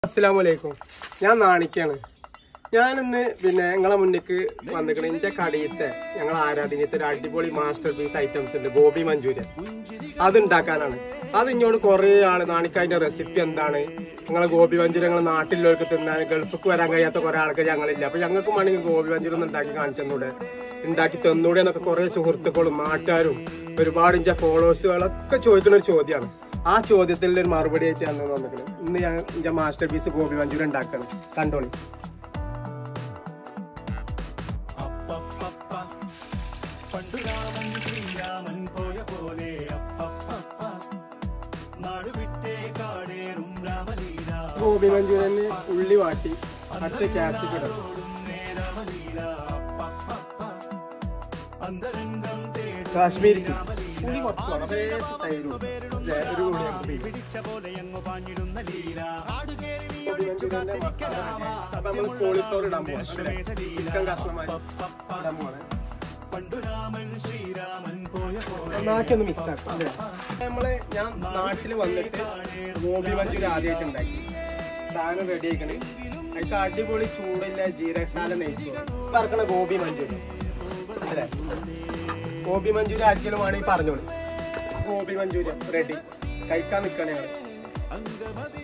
Assalamualaikum. ഞാൻ നാണിക്കാണ്. ഞാൻ ഇന്ന് പിന്നെ നിങ്ങളെ മുന്നിലേക്ക് വന്നിരിക്കണ എൻ്റെ കടയിലത്തെ ഞങ്ങൾ ആരാധനയത്തെ ഒരു അടിപൊളി മാസ്റ്റർ പീസ് ഐറ്റംസ് ഉണ്ട്, ഗോബി മഞ്ചൂരിയൻ. അതുണ്ടാക്കാനാണ്. അത് ഇങ്ങോട്ട് കുറേ ആള് നാണിക്കതിൻ്റെ റെസിപ്പി എന്താണ്, നിങ്ങളെ ഗോബി മഞ്ചൂരി ഞങ്ങൾ നാട്ടിലുള്ളവർക്ക് തിന്നാൻ ഗൾഫിക്ക് വരാൻ കഴിയാത്ത കുറേ ആൾക്ക് ഞങ്ങളില്ല. അപ്പൊ ഞങ്ങൾക്ക് വേണമെങ്കിൽ ഗോബി മഞ്ചൂരി ഒന്ന് ഉണ്ടാക്കി കാണിച്ചെന്നൂടെ, ഉണ്ടാക്കി തന്നൂടെ എന്നൊക്കെ കുറേ സുഹൃത്തുക്കളും നാട്ടുകാരും ഒരുപാട് എൻ്റെ ഫോളോവേഴ്സുകളൊക്കെ ചോദിക്കുന്ന ഒരു ചോദ്യമാണ്. ആ ചോദ്യത്തിൽ ഒരു മറുപടി ആയിട്ട് ഞാൻ വന്നിട്ടുണ്ട്. ഇന്ന് ഞാൻ എൻ്റെ മാസ്റ്റർ പീസ് ഗോബി മഞ്ചൂരി ഉണ്ടാക്കണം. കണ്ടോളി. ഗോബി മഞ്ചൂരിയന് ഉള്ളി വാട്ടി അടുത്ത ക്യാപ്സിക്കം ഇടും. കാശ്മീരി പുളി കുറച്ച് നമ്മൾ കോളിഫ്ലവർ ഇടാൻ പോവാം, ചിക്കൻ കഷ്ണമായി ഇടാൻ പോവാണ്. നന്നാക്കി മിക്സ് ആക്കാം. ഞാൻ നാട്ടിൽ വന്നിട്ട് ഗോബി മഞ്ചൂരി ആദ്യമായിട്ട് ഉണ്ടാക്കി. സാധനം റെഡി ആക്കണേ. അതിൽ അടിപൊളി ചൂടില്ല ജീരകശാല നെയ്ച്ചോ വറക്കണ ഗോബി മഞ്ചൂരി അല്ലേ. ഗോബി മഞ്ചൂരി ആർക്കെങ്കിലും വേണമെങ്കിൽ പറഞ്ഞോളൂ. Gobi manchurian ready. കഴിക്കാൻ നിൽക്കണേ.